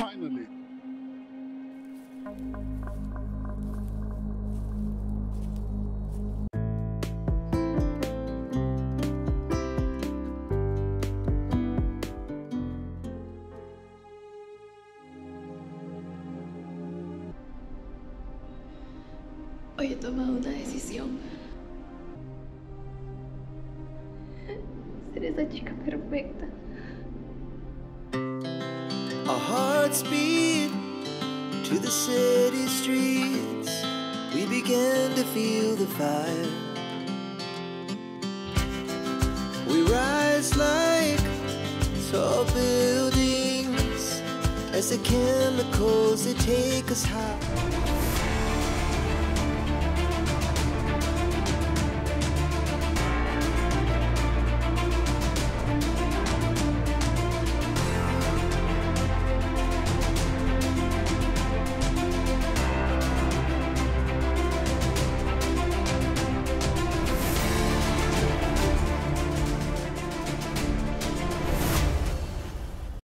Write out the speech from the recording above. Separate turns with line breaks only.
finally.
Hoy he tomado una decisión. Ser esa chica perfecta.
Our hearts beat to the city streets. We began to feel the fire. We rise like tall buildings as the chemicals, they take us high.